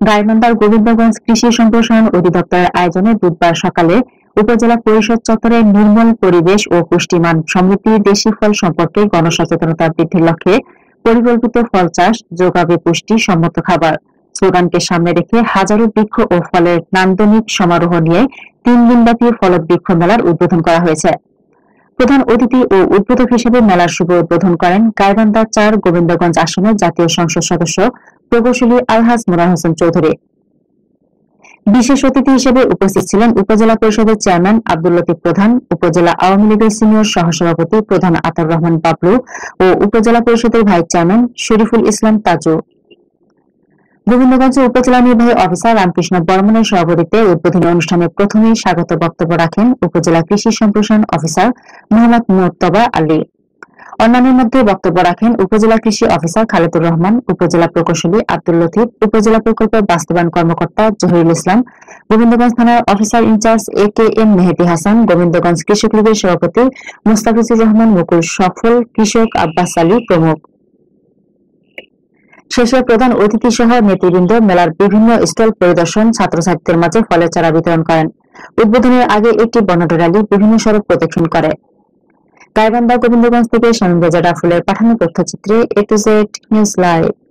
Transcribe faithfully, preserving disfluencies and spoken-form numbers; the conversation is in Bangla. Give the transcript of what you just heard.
গাইবান্ধার গোবিন্দগঞ্জ কৃষি সম্প্রসারণ অধিদপ্তরের আয়োজনে বুধবার সকালে উপজেলা পরিষদ চত্বরে নির্মল পরিবেশ ও পুষ্টিমান সমৃদ্ধি দেশি ফল সম্পর্কে গণসচেতনতা বৃদ্ধির লক্ষ্যে পরিকল্পিত ফল চাষ যোগাবে পুষ্টি সম্মত খাবার স্লোগানকে সামনে রেখে হাজারো বৃক্ষ ও ফলের নান্দনিক সমারোহ নিয়ে তিন দিনব্যাপী ফলবৃক্ষ মেলার উদ্বোধন করা হয়েছে। প্রধান অতিথি ও উদ্বোধক হিসেবে মেলার শুভ উদ্বোধন করেন গাইবান্ধা চার গোবিন্দগঞ্জ আসনের জাতীয় সংসদ সদস্য প্রকৌশলী আলহাজ মোনার হোসেন চৌধুরী। বিশেষ অতিথি হিসেবে উপস্থিত ছিলেন উপজেলা পরিষদের চেয়ারম্যান আব্দুল লতিফ প্রধান, উপজেলা আওয়ামী লীগের সিনিয়র সহসভাপতি প্রধান আতাউর রহমান বাবলু ও উপজেলা পরিষদের ভাইস চেয়ারম্যান শরীফুল ইসলাম তাজু। গোবিন্দগঞ্জ উপজেলা নির্বাহী অফিসার রামকৃষ্ণ বর্মনের সভাপতিত্বে উদ্বোধনী অনুষ্ঠানে প্রথমেই স্বাগত বক্তব্য রাখেন উপজেলা কৃষি সম্প্রসারণ অফিসার মোহাম্মদ মুর্তবা আলী। অন্যান্যের মধ্যে বক্তব্য রাখেন উপজেলা কৃষি অফিসার খালেদুর রহমান, উপজেলা প্রকৌশলী আব্দুল লতিফ, উপজেলা প্রকল্প বাস্তবায়ন কর্মকর্তা জহিরুল ইসলাম, গোবিন্দগঞ্জ থানার officer in charge A K M Mehedi Hasan, Gobindaganj কৃষক লীগের সভাপতি মুস্তাফিজুর রহমান মুকুল, সফল কৃষক আব্বাস আলী প্রমুখ। শেষে প্রধান অতিথি সহ নেতৃবৃন্দ মেলার বিভিন্ন স্টল পরিদর্শন, ছাত্রছাত্রীদের মাঝে ফলের চারা বিতরণ করেন। উদ্বোধনের আগে একটি বর্ণাঢ্য র্যালি বিভিন্ন সড়ক প্রদক্ষিণ করে। গাইবান্ধা গোবিন্দগঞ্জ থেকে শামীম রেজা রাফুলের পাঠানো তথ্যচিত্রে A to Z news live.